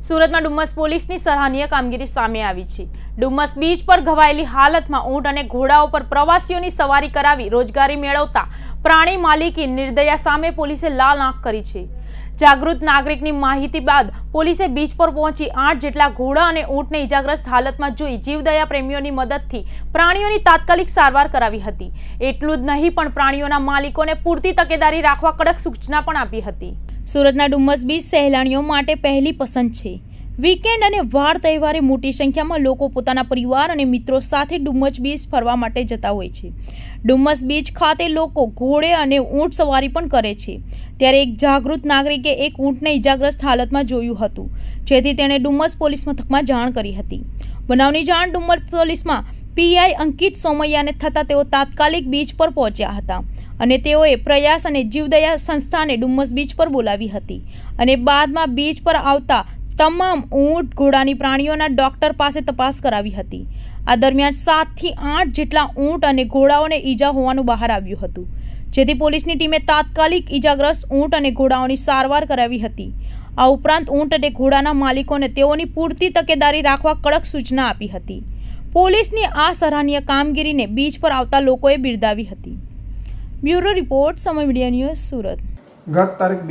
સુરતમાં ડુમ્મસ પોલીસની સરાહનીય કામગીરી સામે આવી છે। ડુમ્મસ બીચ પર ઘવાયેલી હાલતમાં ઊંટ અને ઘોડાઓ પર પ્રવાસીઓની સવારી કરાવી રોજગારી મેળવતા પ્રાણી માલિકી નિર્દયા સામે પોલીસે લાલ આંખ કરી છે। જાગૃત નાગરિકની માહિતી બાદ પોલીસે બીચ પર પહોંચી 8 જેટલા ઘોડા અને ઊંટને ઇજાગ્રસ્ત હાલતમાં જોઈ જીવદયા પ્રેમીઓની મદદથી પ્રાણીઓની તાત્કાલિક સારવાર કરાવી હતી। એટલું જ નહીં પણ પ્રાણીઓના માલિકોને પૂરતી તકેદારી રાખવા કડક સૂચના પણ આપી હતી। સુરતના ડુમ્મસ બીચ સહેલાણીઓ માટે પહેલી પસંદ છે। વીકેન્ડ અને વાર તહેવારે મોટી સંખ્યામાં લોકો પોતાના પરિવાર અને મિત્રો સાથે ડુમ્મસ બીચ ફરવા માટે જતા હોય છે। ડુમ્મસ બીચ ખાતે લોકો ઘોડે અને ઊંટ સવારી પણ કરે છે। ત્યારે એક જાગૃત નાગરિકે એક ઊંટને ઇજાગ્રસ્ત હાલતમાં જોયું હતું, જેથી તેણે ડુમ્મસ પોલીસ મથકમાં જાણ કરી હતી। બનાવની જાણ ડુમ્મસ પોલીસમાં પીઆઈ અંકિત સોમૈયાને થતાં તેઓ તાત્કાલિક બીચ પર પહોંચ્યા હતા અને તેઓએ પ્રયાસ અને જીવદયા સંસ્થાને ડુમ્મસ બીચ પર બોલાવી હતી અને બાદમાં બીચ પર આવતા તમામ ઊંટ ઘોડાની પ્રાણીઓના ડોક્ટર પાસે તપાસ કરાવી હતી। આ દરમિયાન 7 થી 8 જેટલા ઊંટ અને ઘોડાઓને ઈજા હોવાનું બહાર આવ્યું હતું, જેથી પોલીસની ટીમે તાત્કાલિક ઈજાગ્રસ્ત ઊંટ અને ઘોડાઓની સારવાર કરાવી હતી। આ ઉપરાંત ઊંટ અને ઘોડાના માલિકોને તેઓની પૂરતી તકેદારી રાખવા કડક સૂચના આપી હતી। પોલીસની આ સરાહનીય કામગીરીને બીચ પર આવતા લોકોએ બિરદાવી હતી। Bureau report, Samay media news, Surat. ગત તારીખ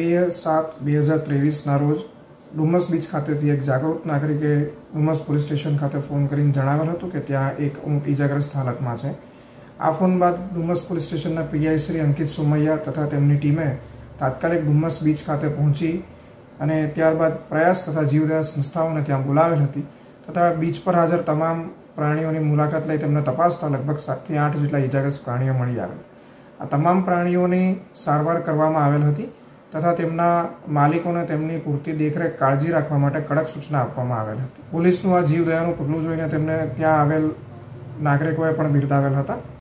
2/7/2023 ના રોજ ડુમ્મસ બીચ ખાતેથી એક જાગૃત નાગરિકે ડુમ્મસ પોલીસ સ્ટેશન ખાતે ફોન કરીને જણાવેલ હતું કે ત્યાં એક ઊંટ ઇજાગ્રસ્ત હાલતમાં છે। આ ફોન બાદ ડુમ્મસ પોલીસ સ્ટેશનના પીઆઈ શ્રી અંકિત સોમૈયા તથા તેમની ટીમે તાત્કાલિક ડુમ્મસ બીચ ખાતે પહોંચી અને ત્યારબાદ પ્રયાસ તથા જીવદયા સંસ્થાઓને ત્યાં બોલાવેલ હતી તથા બીચ પર હાજર તમામ પ્રાણીઓની મુલાકાત લઈ તેમને તપાસતા લગભગ 7 થી 8 જેટલા ઇજાગ્રસ્ત પ્રાણીઓ મળી આવેલ। આ તમામ પ્રાણીઓની સારવાર કરવામાં આવેલ હતી તથા તેમના માલિકોને તેમની પૂરતી દેખરેખ કાળજી રાખવા માટે કડક સૂચના આપવામાં આવેલ હતી। પોલીસનું આ જીવદયાનું પગલું જોઈને તેમને ત્યાં આવેલ નાગરિકોએ પણ બિરદાવેલ હતા।